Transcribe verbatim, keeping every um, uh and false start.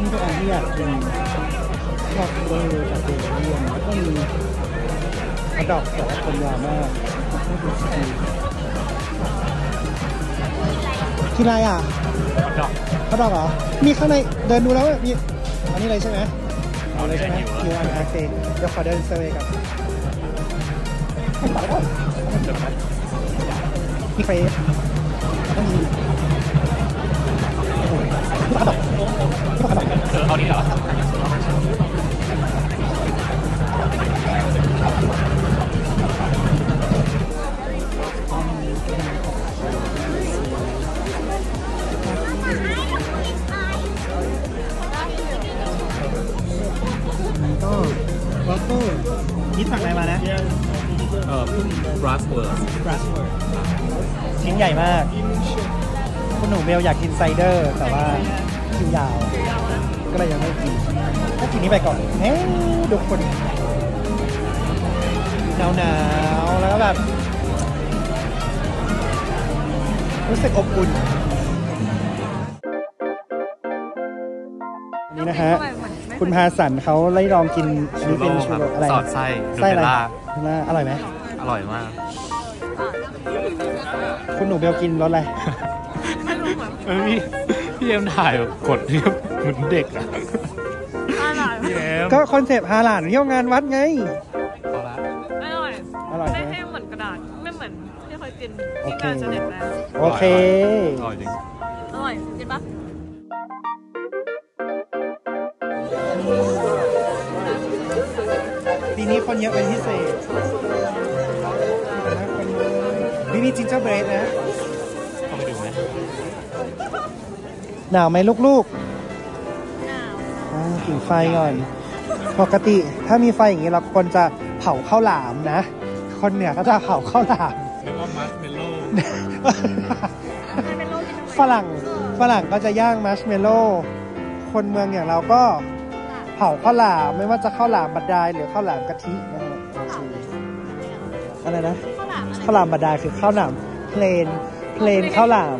นี่เป็นอันที่อยากกินชอบเบอร์จากเบลเยียมแล้วก็มีกระดอกแต่ละคนยาวมากไม่ดูสกีที่ไรอ่ะกระดอกกระดอกเหรอมีข้างในเดินดูแล้วมีอันนี้เลยใช่ไหมเอาเลยใช่ไหมอยู่อันอาร์เซนเดี๋ยวขอเดินเซอร์เวย์กับมีใครต้องมีเอาดีเหรอก็วัฟเฟิลนี่สั่งอะไรมานะเอ่อบรัสเวิร์สบรัสเวิร์สชิ้นใหญ่มากคุณหนูเบลอยากกินไซเดอร์แต่ว่าคิวยาวก็เลยยังไม่กินก็กินนี้ไปก่อนเฮ้ยดูคนหนาวหนาวแล้วแบบรู้สึกอบอุ่นนี่นะฮะคุณพาสันเขาไล่ลองกินอันนี้เป็นชูโรอะไรสอดไส้ไส้อะไรดูน่าอร่อยไหมอร่อยมากคุณหนูเบลกินรสอะไรเออพี่พี่เอ็มถ่ายกดเรียบเหมือนเด็กอะพี่เอ็มก็คอนเซปต์ฮาลาลเที่ยวงานวัดไงพอละอร่อยอร่อยไม่ให้เหมือนกระดาษไม่เหมือนที่เคยกินที่งานเสด็จแล้วโอเคอร่อยจริงอร่อยกินปะปีนี้คนเยอะเป็นพิเศษวิมีจิงเจอร์เบรดนะเข้าไปดูไหมหนาวไหมลูกๆหนาวกินไฟก่อนปกติถ้ามีไฟอย่างนี้เราควรจะเผาข้าวหลามนะคนเหนือก็จะเผาข้าวหลามเรียกว่ามัชเมลโล่ฝรั่งฝรั่งก็จะย่างมัชเมลโล่คนเมืองอย่างเราก็เผาข้าวหลามไม่ว่าจะข้าวหลามบัดดายหรือข้าวหลามกะทินะฮะอะไรนะข้าวหลามบัดดายคือข้าวหลามเพลนเพลนข้าวหลาม